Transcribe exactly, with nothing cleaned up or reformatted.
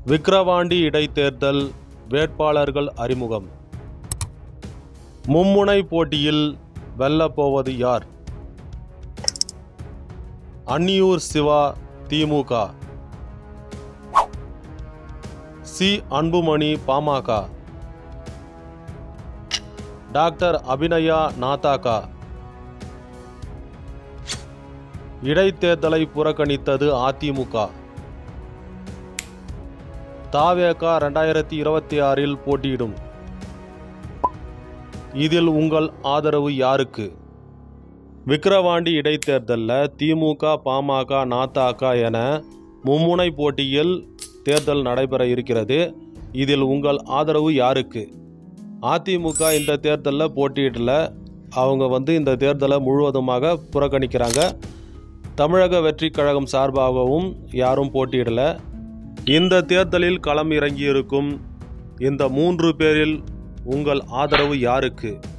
விக்கிரவாண்டி இடைத்தேர்தல் வேட்பாளர்கள் அறிமுகம். மும்முனை போட்டியில் வெல்லப்போவது யார்? அன்னியூர் சிவா திமுக, சி அன்புமணி பாமக, டாக்டர் அபிநயா நாதாகா. இடைத்தேர்தலை புறக்கணித்தது அதிமுக. தாவேகா இரண்டாயிரத்தி இருபத்தி ஆறில் போட்டியிடும். இதில் உங்கள் ஆதரவு யாருக்கு? விக்கிரவாண்டி இடைத்தேர்தலில் திமுக, பாமக, நாதாகா என மும்முனை போட்டியில் தேர்தல் நடைபெற இருக்கிறது. இதில் உங்கள் ஆதரவு யாருக்கு? அதிமுக இந்த தேர்தலில் போட்டியிடல. அவங்க வந்து இந்த தேர்தலை முழுவதுமாக புறக்கணிக்கிறாங்க. தமிழக வெற்றி கழகம் சார்பாகவும் யாரும் போட்டியிடலை. இந்த தேர்தலில் களம் இறங்கியிருக்கும் இந்த மூன்று பேரில் உங்கள் ஆதரவு யாருக்கு?